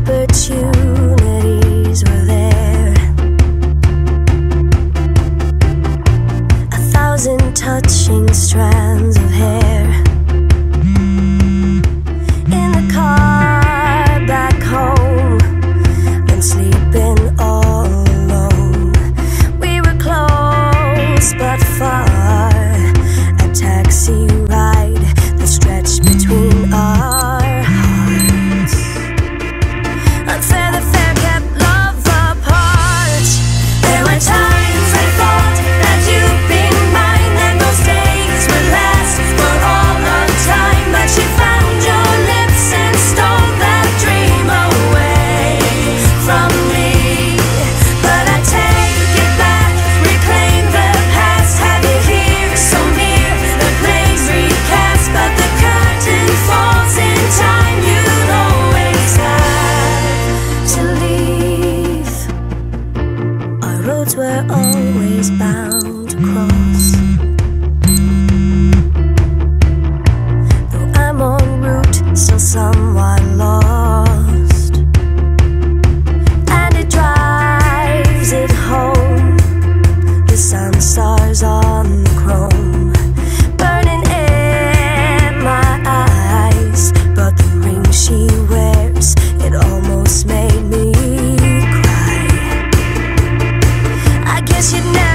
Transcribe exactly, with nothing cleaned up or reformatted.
opportunities were there. A thousand touching strands of hair. In the car back home, when sleeping all alone, we were close but far. A taxi ride that stretched between our hearts. Unfair, the fair kept love apart. There were times I thought that you'd be mine, that most days would last for all of time. But you found your lips and stole that dream away from me. But I take it back, reclaim the past. Have you here so near, the plays recast. But the curtain falls in time, you'd always have to leave. Our roads were always bound to cross. Though I'm en route, still somewhat lost. And it drives it home, the sun stars on the chrome, burning in my eyes. But the ring she wears, it almost made me cry. I guess you'd never